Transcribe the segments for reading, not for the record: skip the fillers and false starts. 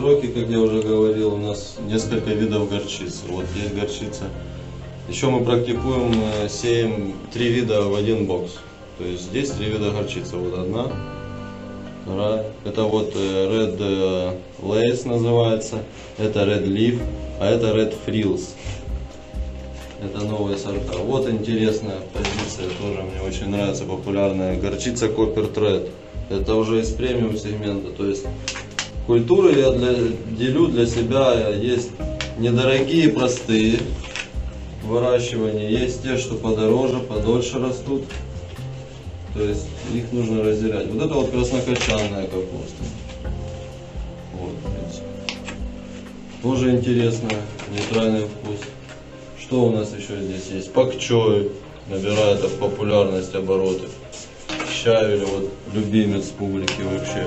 сироки, как я уже говорил, у нас несколько видов горчицы. Вот есть горчица. Еще мы практикуем, сеем 3 вида в один бокс. То есть здесь 3 вида горчицы. Вот одна, вторая. Это вот Red Lace называется. Это Red Leaf, а это Red Frills. Это новые сорта. Вот интересная позиция, тоже мне очень нравится, популярная. Горчица Copper Thread. Это уже из премиум сегмента. То есть культуры я делю для себя. Есть недорогие, простые выращивания. Есть те, что подороже, подольше растут. То есть их нужно разделять. Вот это вот краснокочанная капуста. Вот, тоже интересная, нейтральный вкус. Что у нас еще здесь есть? Пакчой набирает популярность, обороты. Щавель, вот любимец публики вообще.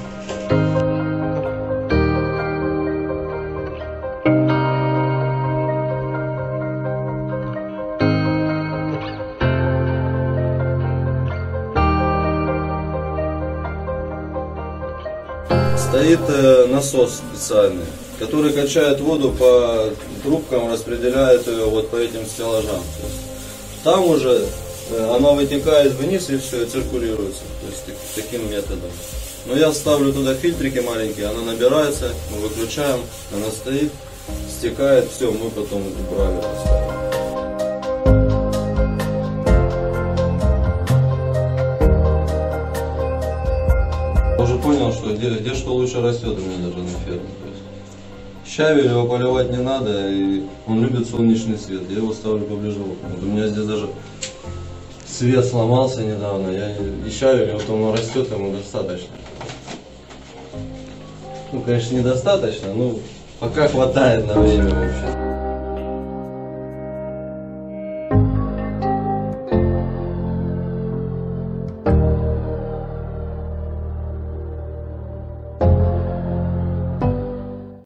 Стоит насос специальный, который качает воду по трубкам, распределяет ее вот по этим стеллажам. Там уже она вытекает вниз и все, циркулируется. То есть таким методом. Но я ставлю туда фильтрики маленькие, она набирается, мы выключаем, она стоит, стекает, все, мы потом убрали, поставим. Уже понял, что где что лучше растет у меня даже на ферме. Щавель его поливать не надо, и он любит солнечный свет. Я его ставлю поближе к окну. Вот у меня здесь даже свет сломался недавно. И щавель, вот он растет, ему достаточно. Ну, конечно, недостаточно, но пока хватает на время вообще.